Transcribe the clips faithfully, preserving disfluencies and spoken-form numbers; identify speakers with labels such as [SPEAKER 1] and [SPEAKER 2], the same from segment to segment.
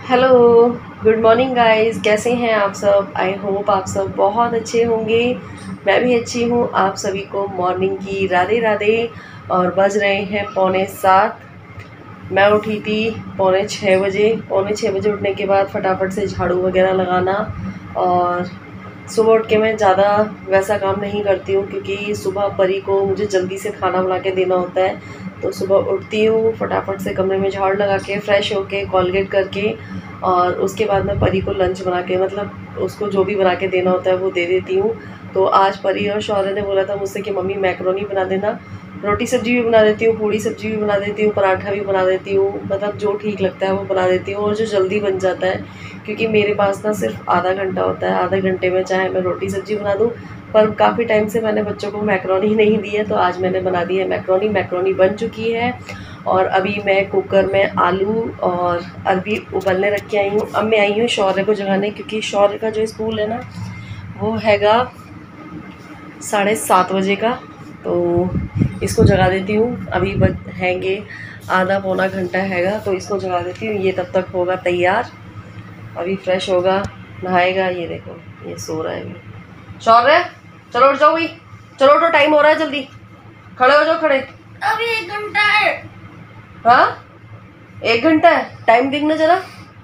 [SPEAKER 1] Hello, good morning guys. कैसे हैं आप सब? आई होप आप सब बहुत अच्छे होंगे। मैं भी अच्छी हूँ। आप सभी को मॉर्निंग की राधे राधे। और बज रहे हैं पौने सात। मैं उठी थी पौने छः बजे। पौने छः बजे उठने के बाद फटाफट से झाड़ू वगैरह लगाना। और सुबह उठ के मैं ज़्यादा वैसा काम नहीं करती हूँ क्योंकि सुबह परी को मुझे जल्दी से खाना बना के देना होता है। तो सुबह उठती हूँ, फटाफट से कमरे में झाड़ू लगा के फ्रेश होके कॉलगेट करके और उसके बाद मैं परी को लंच बना के, मतलब उसको जो भी बना के देना होता है वो दे देती हूँ। तो आज परी और शौर्य ने बोला था मुझसे कि मम्मी मैक्रोनी बना देना। रोटी सब्जी भी बना देती हूँ, पूड़ी सब्जी भी बना देती हूँ, पराठा भी बना देती हूँ, मतलब जो ठीक लगता है वो बना देती हूँ और जो जल्दी बन जाता है। क्योंकि मेरे पास ना सिर्फ आधा घंटा होता है। आधे घंटे में चाहे मैं रोटी सब्जी बना दूँ, पर काफ़ी टाइम से मैंने बच्चों को मैक्रोनी नहीं दी है, तो आज मैंने बना दी है मैक्रोनी। मैक्रोनी बन चुकी है और अभी मैं कुकर में आलू और अरबी उबलने रख के आई हूँ। अब मैं आई हूँ शौर्य को जगाने, क्योंकि शौर्य का जो स्कूल है ना वो हैगा साढ़े सात बजे का। तो इसको जगा देती हूँ। अभी बज हैंगे आधा पौना घंटा हैगा, तो इसको जगा देती हूँ। ये तब तक होगा तैयार, अभी फ्रेश होगा, नहाएगा। ये देखो ये सो रहा है अभी। शौर्य चलो उठ जाओ भाई, चलो उठो, टाइम हो रहा है, जल्दी खड़े हो जाओ। खड़े
[SPEAKER 2] अभी एक घंटा है।
[SPEAKER 1] हाँ एक घंटा है, टाइम देखना जरा,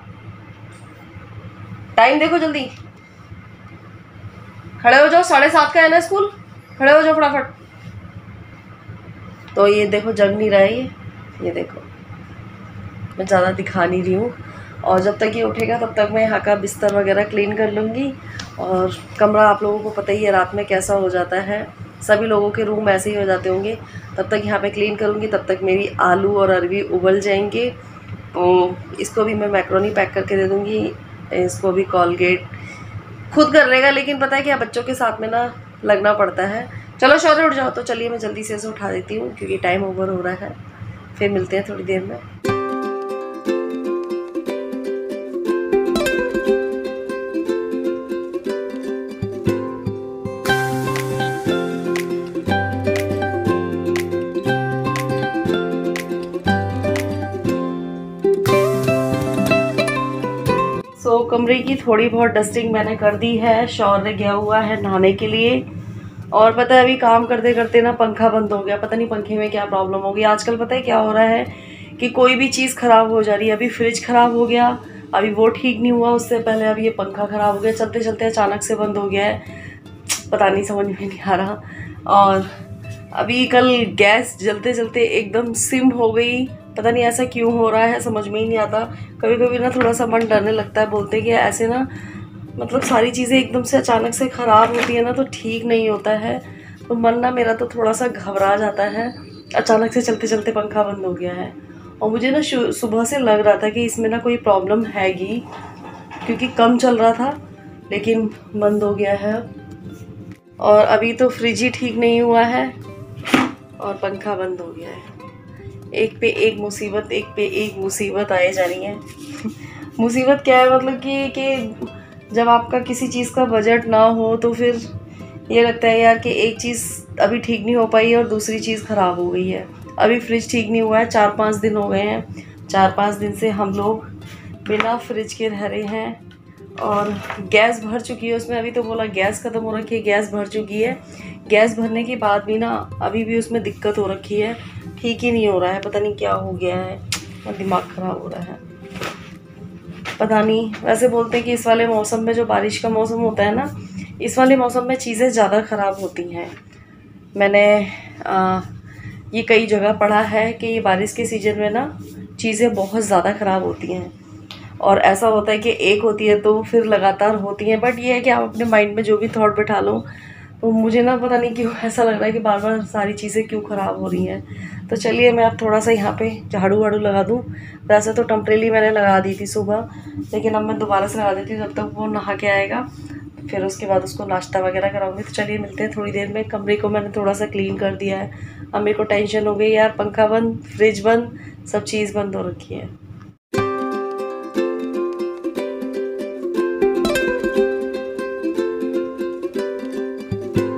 [SPEAKER 1] टाइम देखो जल्दी। खड़े हो जाओ, साढ़े सात का है ना स्कूल, खड़े हो जाओ फटाफट। तो ये देखो जग नहीं रहा है ये ये देखो, मैं ज़्यादा दिखा नहीं रही हूँ। और जब तक ये उठेगा तब तक मैं यहाँ का बिस्तर वगैरह क्लीन कर लूँगी। और कमरा आप लोगों को पता ही है रात में कैसा हो जाता है, सभी लोगों के रूम ऐसे ही हो जाते होंगे। तब तक यहाँ पे क्लीन करूँगी, तब तक मेरी आलू और अरबी उबल जाएंगे। तो इसको भी मैं मैक्रोनी पैक करके दे दूँगी। इसको भी कॉलगेट खुद कर लेगा, लेकिन पता है क्या, बच्चों के साथ में ना लगना पड़ता है। चलो शौर्य उठ जाओ। तो चलिए मैं जल्दी से इसे उठा देती हूँ क्योंकि टाइम ओवर हो रहा है। फिर मिलते हैं थोड़ी देर में। सो so, कमरे की थोड़ी बहुत डस्टिंग मैंने कर दी है। शौर्य गया हुआ है नहाने के लिए। और पता है अभी काम करते करते ना पंखा बंद हो गया। पता नहीं पंखे में क्या प्रॉब्लम होगी आजकल। पता है क्या हो रहा है कि कोई भी चीज़ ख़राब हो जा रही है। अभी फ्रिज ख़राब हो गया, अभी वो ठीक नहीं हुआ, उससे पहले अभी ये पंखा ख़राब हो गया। चलते चलते अचानक से बंद हो गया है, पता नहीं, समझ में नहीं आ रहा। और अभी कल गैस जलते जलते एकदम सिम हो गई। पता नहीं ऐसा क्यों हो रहा है, समझ में ही नहीं आता। कभी कभी ना थोड़ा सा मन डरने लगता है। बोलते हैं कि ऐसे ना, मतलब सारी चीज़ें एकदम से अचानक से ख़राब होती है ना तो ठीक नहीं होता है। तो मन ना मेरा तो थोड़ा सा घबरा जाता है। अचानक से चलते चलते पंखा बंद हो गया है और मुझे ना सुबह से लग रहा था कि इसमें ना कोई प्रॉब्लम हैगी, क्योंकि कम चल रहा था लेकिन बंद हो गया है। और अभी तो फ्रिज ही ठीक नहीं हुआ है और पंखा बंद हो गया है। एक पे एक मुसीबत, एक पे एक मुसीबत आए जा रही है। मुसीबत क्या है, मतलब कि कि जब आपका किसी चीज़ का बजट ना हो तो फिर ये लगता है यार कि एक चीज़ अभी ठीक नहीं हो पाई और दूसरी चीज़ ख़राब हो गई है। अभी फ्रिज ठीक नहीं हुआ है, चार पाँच दिन हो गए हैं। चार पाँच दिन से हम लोग बिना फ्रिज के रह रहे हैं। और गैस भर चुकी है उसमें। अभी तो बोला गैस ख़त्म हो रखी है, गैस भर चुकी है। गैस भरने के बाद भी ना अभी भी उसमें दिक्कत हो रखी है, ठीक ही नहीं हो रहा है। पता नहीं क्या हो गया है और दिमाग ख़राब हो रहा है, पता नहीं। वैसे बोलते हैं कि इस वाले मौसम में, जो बारिश का मौसम होता है ना, इस वाले मौसम में चीज़ें ज़्यादा ख़राब होती हैं। मैंने आ, ये कई जगह पढ़ा है कि ये बारिश के सीज़न में ना चीज़ें बहुत ज़्यादा ख़राब होती हैं। और ऐसा होता है कि एक होती है तो फिर लगातार होती हैं। बट ये है कि आप अपने माइंड में जो भी थॉट बैठा लो। तो मुझे ना पता नहीं क्यों ऐसा लग रहा है कि बार बार सारी चीज़ें क्यों ख़राब हो रही हैं। तो चलिए मैं अब थोड़ा सा यहाँ पे झाड़ू वाड़ू लगा दूँ। वैसे तो टेम्परेरी मैंने लगा दी थी सुबह, लेकिन अब मैं दोबारा से लगा देती हूँ जब तक वो नहा के आएगा। फिर उसके बाद उसको नाश्ता वगैरह कराऊंगी। तो चलिए मिलते हैं थोड़ी देर में। कमरे को मैंने थोड़ा सा क्लीन कर दिया है। अब मेरे को टेंशन हो गई यार, पंखा बंद, फ्रिज बंद, सब चीज़ बंद हो रखी है।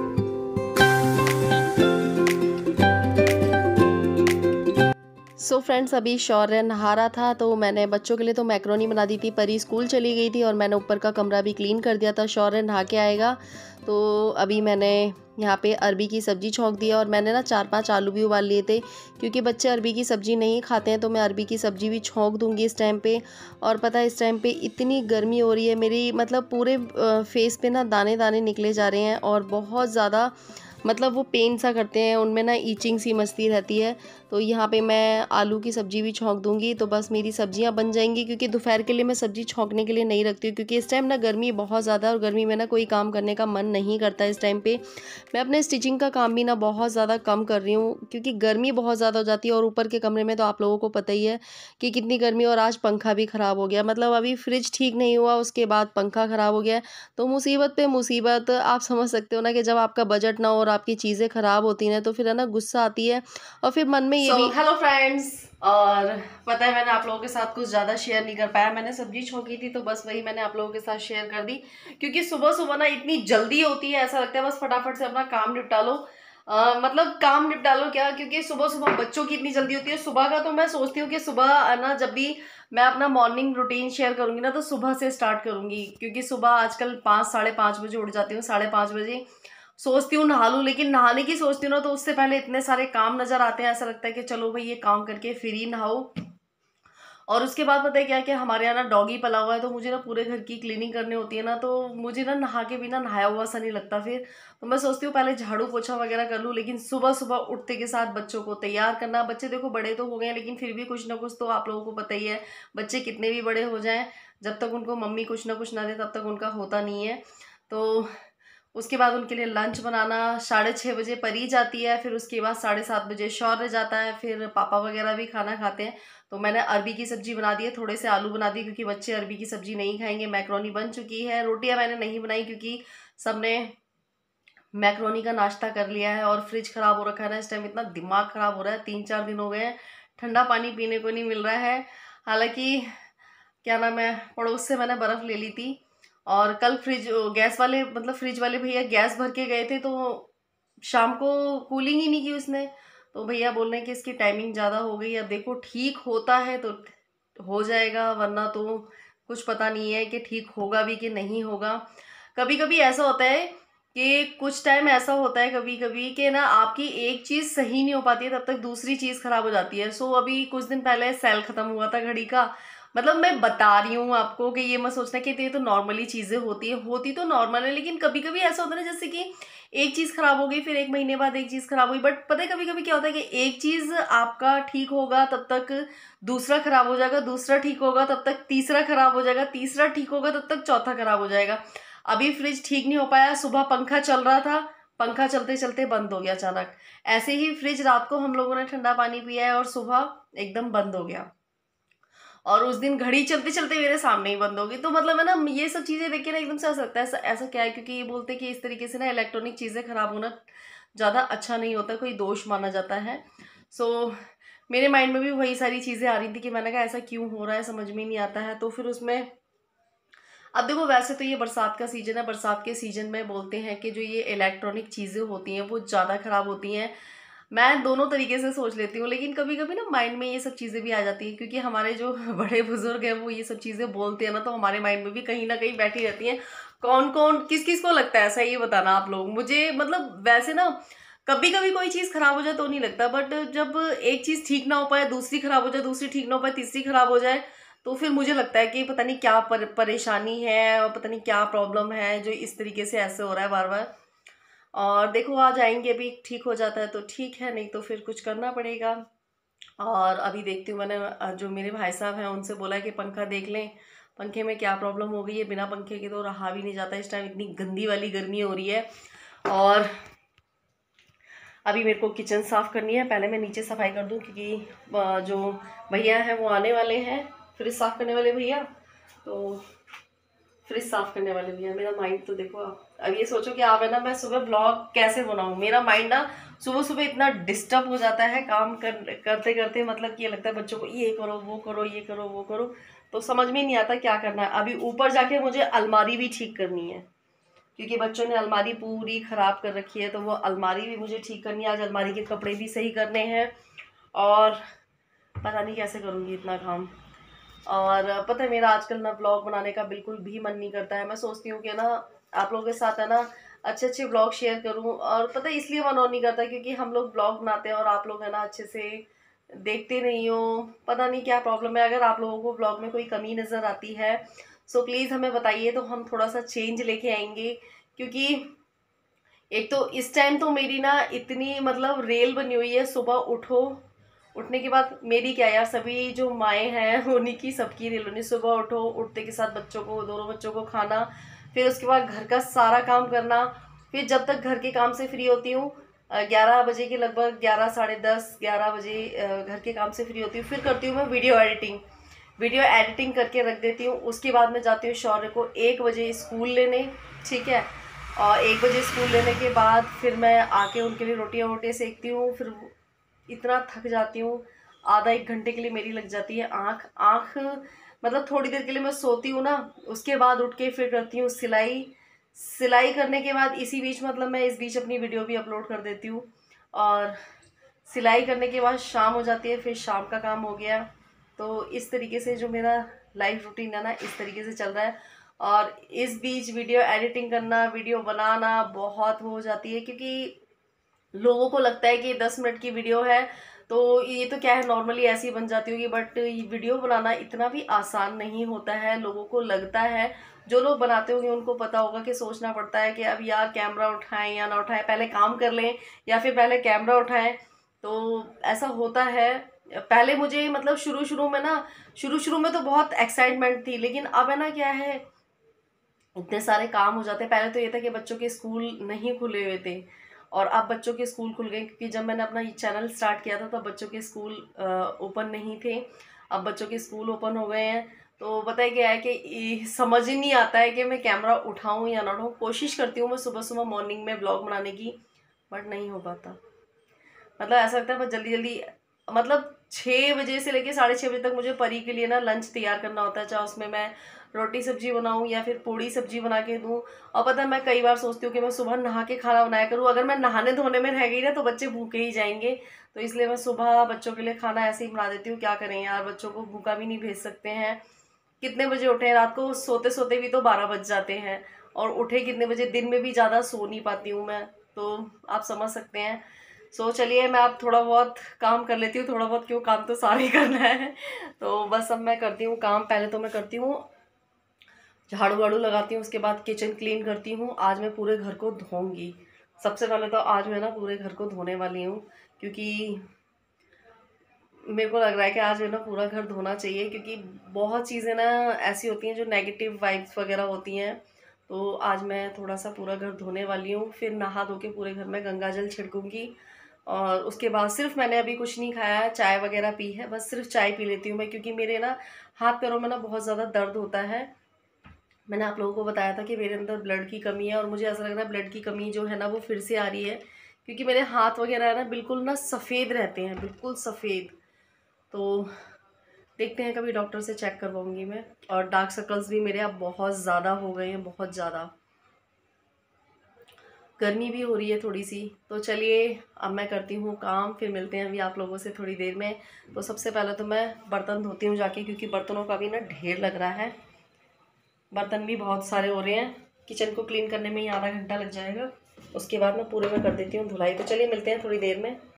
[SPEAKER 1] सो so फ्रेंड्स, अभी शौर्य नहा रहा था तो मैंने बच्चों के लिए तो मैक्रोनी बना दी थी। परी स्कूल चली गई थी और मैंने ऊपर का कमरा भी क्लीन कर दिया था। शौर्य नहा के आएगा तो अभी मैंने यहाँ पे अरबी की सब्ज़ी छौंक दिया और मैंने ना चार पांच आलू भी उबाल लिए थे क्योंकि बच्चे अरबी की सब्ज़ी नहीं खाते हैं, तो मैं अरबी की सब्ज़ी भी छौंक दूंगी इस टाइम पे। और पता है इस टाइम पे इतनी गर्मी हो रही है, मेरी मतलब पूरे फेस पे ना दाने दाने निकले जा रहे हैं और बहुत ज़्यादा मतलब वो पेन सा करते हैं, उनमें ना ईचिंग सी मचती रहती है। तो यहाँ पे मैं आलू की सब्ज़ी भी छौंक दूंगी तो बस मेरी सब्जियां बन जाएंगी, क्योंकि दोपहर के लिए मैं सब्ज़ी छौंकने के लिए नहीं रखती हूँ क्योंकि इस टाइम ना गर्मी बहुत ज़्यादा है और गर्मी में ना कोई काम करने का मन नहीं करता। इस टाइम पे मैं अपने स्टिचिंग का काम भी ना बहुत ज़्यादा कम कर रही हूँ क्योंकि गर्मी बहुत ज़्यादा हो जाती है। और ऊपर के कमरे में तो आप लोगों को पता ही है कि कितनी गर्मी, और आज पंखा भी ख़राब हो गया। मतलब अभी फ्रिज ठीक नहीं हुआ, उसके बाद पंखा ख़राब हो गया। तो मुसीबत पे मुसीबत, आप समझ सकते हो ना कि जब आपका बजट ना हो और आपकी चीज़ें ख़राब होती हैं तो फिर है ना गुस्सा आती है और फिर मन में ये so, भी। हेलो फ्रेंड्स, और पता है मैंने आप लोगों के साथ कुछ ज़्यादा शेयर नहीं कर पाया। मैंने सब्जी छौंकी थी तो बस वही मैंने आप लोगों के साथ शेयर कर दी, क्योंकि सुबह सुबह ना इतनी जल्दी होती है, ऐसा लगता है बस फटाफट से अपना काम निपटा लो। आ, मतलब काम निपटा लो क्या, क्योंकि सुबह सुबह बच्चों की इतनी जल्दी होती है। सुबह का तो मैं सोचती हूँ कि सुबह ना जब भी मैं अपना मॉर्निंग रूटीन शेयर करूंगी ना तो सुबह से स्टार्ट करूंगी, क्योंकि सुबह आजकल पाँच साढ़े पाँच बजे उठ जाती हूँ। साढ़े पाँच बजे सोचती हूँ नहा लूँ, लेकिन नहाने की सोचती हूँ ना तो उससे पहले इतने सारे काम नजर आते हैं, ऐसा लगता है कि चलो भाई ये काम करके फिर ही नहाओ। और उसके बाद पता है क्या कि हमारे यहाँ ना डॉगी पला हुआ है तो मुझे ना पूरे घर की क्लीनिंग करनी होती है ना, तो मुझे ना नहा के बिना नहाया हुआ सा नहीं लगता। फिर तो मैं सोचती हूँ पहले झाड़ू पोछा वगैरह कर लूँ, लेकिन सुबह सुबह उठते के साथ बच्चों को तैयार करना। बच्चे देखो बड़े तो हो गए हैं लेकिन फिर भी कुछ ना कुछ तो आप लोगों को पता ही है, बच्चे कितने भी बड़े हो जाएं जब तक उनको मम्मी कुछ ना कुछ ना दे तब तक उनका होता नहीं है। तो उसके बाद उनके लिए लंच बनाना, साढ़े छः बजे परी जाती है, फिर उसके बाद साढ़े सात बजे शौर्य जाता है, फिर पापा वगैरह भी खाना खाते हैं। तो मैंने अरबी की सब्जी बना दी है, थोड़े से आलू बना दिए क्योंकि बच्चे अरबी की सब्जी नहीं खाएंगे। मैक्रोनी बन चुकी है। रोटियां मैंने नहीं बनाई क्योंकि सबने मैक्रोनी का नाश्ता कर लिया है। और फ्रिज खराब हो रखा है ना, इस टाइम इतना दिमाग खराब हो रहा है, तीन चार दिन हो गए हैं ठंडा पानी पीने को नहीं मिल रहा है। हालांकि क्या नाम है, पड़ोस से मैंने बर्फ़ ले ली थी और कल फ्रिज गैस वाले मतलब फ्रिज वाले भैया गैस भर के गए थे तो शाम को कूलिंग ही नहीं की उसने। तो भैया बोल रहे हैं कि इसकी टाइमिंग ज़्यादा हो गई। अब देखो ठीक होता है तो हो जाएगा, वरना तो कुछ पता नहीं है कि ठीक होगा भी कि नहीं होगा। कभी कभी ऐसा होता है कि कुछ टाइम ऐसा होता है कभी कभी कि ना आपकी एक चीज़ सही नहीं हो पाती है तब तक दूसरी चीज़ खराब हो जाती है। सो अभी कुछ दिन पहले सेल ख़त्म हुआ था घड़ी का। मतलब मैं बता रही हूँ आपको कि ये मत सोचना कि ये तो नॉर्मली चीज़ें होती है, होती तो नॉर्मल है, लेकिन कभी कभी ऐसा होता है ना जैसे कि एक चीज़ खराब हो गई फिर एक महीने बाद एक चीज़ खराब हुई। बट पता है कभी कभी क्या होता है कि एक चीज़ आपका ठीक होगा तब तक दूसरा खराब हो जाएगा, दूसरा ठीक होगा तब तक तीसरा खराब हो जाएगा, तीसरा ठीक होगा तब तक चौथा खराब हो जाएगा। अभी फ्रिज ठीक नहीं हो पाया, सुबह पंखा चल रहा था, पंखा चलते चलते बंद हो गया अचानक। ऐसे ही फ्रिज रात को हम लोगों ने ठंडा पानी पिया है और सुबह एकदम बंद हो गया, और उस दिन घड़ी चलते चलते मेरे सामने ही बंद हो गई। तो मतलब है ना ये सब चीज़ें देख के ना एकदम से ऐसा लगता है ऐसा ऐसा क्या है, क्योंकि ये बोलते हैं कि इस तरीके से ना इलेक्ट्रॉनिक चीज़ें खराब होना ज़्यादा अच्छा नहीं होता, कोई दोष माना जाता है। सो मेरे माइंड में भी वही सारी चीज़ें आ रही थी कि मैंने कहा ऐसा क्यों हो रहा है, समझ में नहीं आता है। तो फिर उसमें अब देखो वैसे तो ये बरसात का सीजन है, बरसात के सीजन में बोलते हैं कि जो ये इलेक्ट्रॉनिक चीज़ें होती हैं वो ज़्यादा ख़राब होती हैं। मैं दोनों तरीके से सोच लेती हूँ, लेकिन कभी कभी ना माइंड में ये सब चीज़ें भी आ जाती हैं, क्योंकि हमारे जो बड़े बुजुर्ग हैं वो ये सब चीज़ें बोलते हैं ना, तो हमारे माइंड में भी कहीं ना कहीं बैठी रहती हैं। कौन कौन किस किस को लगता है ऐसा, ये बताना आप लोग मुझे। मतलब वैसे ना कभी कभी कोई चीज़ खराब हो जाए तो नहीं लगता, बट जब एक चीज़ ठीक ना हो पाए, दूसरी खराब हो जाए, दूसरी ठीक ना हो पाए, तीसरी खराब हो जाए, तो फिर मुझे लगता है कि पता नहीं क्या पर, परेशानी है और पता नहीं क्या प्रॉब्लम है जो इस तरीके से ऐसे हो रहा है बार बार। और देखो आ जाएंगे, अभी ठीक हो जाता है तो ठीक है, नहीं तो फिर कुछ करना पड़ेगा। और अभी देखती हूँ, मैंने अ, जो मेरे भाई साहब हैं उनसे बोला है कि पंखा देख लें, पंखे में क्या प्रॉब्लम हो गई है। बिना पंखे के तो रहा भी नहीं जाता, इस टाइम इतनी गंदी वाली गर्मी हो रही है। और अभी मेरे को किचन साफ़ करनी है, पहले मैं नीचे सफाई कर दूँ क्योंकि अ, जो भैया हैं वो आने वाले हैं, फ्रिज साफ़ करने वाले भैया। तो फ्रिज साफ करने वाले भैया, मेरा माइंड तो देखो आप। अब ये सोचो कि आप है ना मैं सुबह ब्लॉग कैसे बनाऊँ, मेरा माइंड ना सुबह सुबह इतना डिस्टर्ब हो जाता है काम कर करते करते। मतलब कि ये लगता है बच्चों को ये करो वो करो ये करो वो करो, तो समझ में नहीं आता क्या करना है। अभी ऊपर जाके मुझे अलमारी भी ठीक करनी है क्योंकि बच्चों ने अलमारी पूरी ख़राब कर रखी है, तो वो अलमारी भी मुझे ठीक करनी है। आज अलमारी के कपड़े भी सही करने हैं। और पता नहीं कैसे करूँगी इतना काम। और पता है मेरा आजकल ना ब्लॉग बनाने का बिल्कुल भी मन नहीं करता है। मैं सोचती हूँ कि ना आप लोगों के साथ है ना अच्छे अच्छे ब्लॉग शेयर करूँ, और पता है इसलिए मन और नहीं करता क्योंकि हम लोग ब्लॉग बनाते हैं और आप लोग है ना अच्छे से देखते नहीं हो। पता नहीं क्या प्रॉब्लम है। अगर आप लोगों को ब्लॉग में कोई कमी नज़र आती है सो प्लीज़ हमें बताइए, तो हम थोड़ा सा चेंज लेके आएंगे। क्योंकि एक तो इस टाइम तो मेरी ना इतनी मतलब रेल बनी हुई है, सुबह उठो, उठने के बाद मेरी क्या यार, सभी जो माएँ हैं उन्हीं की सबकी रेल बनी। सुबह उठो, उठते के साथ बच्चों को, दोनों बच्चों को खाना, फिर उसके बाद घर का सारा काम करना, फिर जब तक घर के काम से फ्री होती हूँ ग्यारह बजे के लगभग, ग्यारह साढ़े दस ग्यारह बजे अ, घर के काम से फ्री होती हूँ, फिर करती हूँ मैं वीडियो एडिटिंग। वीडियो एडिटिंग करके रख देती हूँ। उसके बाद मैं जाती हूँ शौर्य को एक बजे स्कूल लेने, ठीक है। और एक बजे स्कूल लेने के बाद फिर मैं आके उनके लिए रोटियां वोटियाँ सेकती हूँ। फिर इतना थक जाती हूँ, आधा एक घंटे के लिए मेरी लग जाती है आँख आँख मतलब थोड़ी देर के लिए मैं सोती हूँ ना, उसके बाद उठ के फिर करती हूँ सिलाई। सिलाई करने के बाद इसी बीच मतलब मैं इस बीच अपनी वीडियो भी अपलोड कर देती हूँ। और सिलाई करने के बाद शाम हो जाती है, फिर शाम का काम हो गया। तो इस तरीके से जो मेरा लाइफ रूटीन है ना, इस तरीके से चल रहा है। और इस बीच वीडियो एडिटिंग करना, वीडियो बनाना बहुत हो जाती है, क्योंकि लोगों को लगता है कि दस मिनट की वीडियो है तो ये तो क्या है, नॉर्मली ऐसी बन जाती होगी। बट वीडियो बनाना इतना भी आसान नहीं होता है, लोगों को लगता है। जो लोग बनाते होंगे उनको पता होगा कि सोचना पड़ता है कि अब यार कैमरा उठाएं या ना उठाएं, पहले काम कर लें या फिर पहले कैमरा उठाएं। तो ऐसा होता है। पहले मुझे मतलब शुरू शुरू में ना, शुरू शुरू में तो बहुत एक्साइटमेंट थी, लेकिन अब है ना क्या है, इतने सारे काम हो जाते हैं। पहले तो ये था कि बच्चों के स्कूल नहीं खुले हुए थे, और अब बच्चों के स्कूल खुल गए, क्योंकि जब मैंने अपना ये चैनल स्टार्ट किया था तब बच्चों के स्कूल ओपन नहीं थे। अब बच्चों के स्कूल ओपन हो गए हैं। तो पता है क्या है कि समझ ही नहीं आता है कि मैं कैमरा उठाऊं या ना उठाऊं। कोशिश करती हूँ मैं सुबह सुबह मॉर्निंग में ब्लॉग बनाने की, बट नहीं हो पाता। मतलब ऐसा लगता है बस जल्दी जल्दी, मतलब छः बजे से लेके साढ़े छः बजे तक मुझे परी के लिए ना लंच तैयार करना होता है, चाहे उसमें मैं रोटी सब्जी बनाऊं या फिर पूड़ी सब्जी बना के दूं। और पता है मैं कई बार सोचती हूँ कि मैं सुबह नहा के खाना बनाया करूँ, अगर मैं नहाने धोने में रह गई ना तो बच्चे भूखे ही जाएंगे। तो इसलिए मैं सुबह बच्चों के लिए खाना ऐसे ही बना देती हूँ। क्या करें यार, बच्चों को भूखा भी नहीं भेज सकते हैं। कितने बजे उठे हैं, रात को सोते सोते भी तो बारह बज जाते हैं, और उठे कितने बजे, दिन में भी ज़्यादा सो नहीं पाती हूँ मैं। तो आप समझ सकते हैं। सो चलिए मैं अब थोड़ा बहुत काम कर लेती हूँ, थोड़ा बहुत क्यों, काम तो सारे ही करना है। तो बस अब मैं करती हूँ काम। पहले तो मैं करती हूँ झाड़ू वाड़ू लगाती हूँ, उसके बाद किचन क्लीन करती हूँ। आज मैं पूरे घर को धोऊंगी। सबसे पहले तो आज मैं ना पूरे घर को धोने वाली हूँ, क्योंकि मेरे को लग रहा है कि आज मैं ना पूरा घर धोना चाहिए, क्योंकि बहुत चीज़ें ना ऐसी होती हैं जो नेगेटिव वाइब्स वगैरह होती हैं। तो आज मैं थोड़ा सा पूरा घर धोने वाली हूँ, फिर नहा धो के पूरे घर में गंगा जल छिड़कूंगी। और उसके बाद सिर्फ मैंने अभी कुछ नहीं खाया है, चाय वगैरह पी है, बस सिर्फ चाय पी लेती हूँ मैं, क्योंकि मेरे ना हाथ पैरों में ना बहुत ज़्यादा दर्द होता है। मैंने आप लोगों को बताया था कि मेरे अंदर ब्लड की कमी है, और मुझे ऐसा लग रहा है ब्लड की कमी जो है ना वो फिर से आ रही है, क्योंकि मेरे हाथ वगैरह है ना बिल्कुल ना सफ़ेद रहते हैं, बिल्कुल सफ़ेद। तो देखते हैं, कभी डॉक्टर से चेक करवाऊंगी मैं। और डार्क सर्कल्स भी मेरे अब बहुत ज़्यादा हो गए हैं, बहुत ज़्यादा। गर्मी भी हो रही है थोड़ी सी। तो चलिए अब मैं करती हूँ काम, फिर मिलते हैं अभी आप लोगों से थोड़ी देर में। तो सबसे पहले तो मैं बर्तन धोती हूँ जाके, क्योंकि बर्तनों का भी ना ढेर लग रहा है। बर्तन भी बहुत सारे हो रहे हैं, किचन को क्लीन करने में ही आधा घंटा लग जाएगा। उसके बाद मैं पूरे में कर देती हूँ धुलाई। तो चलिए मिलते हैं थोड़ी देर में।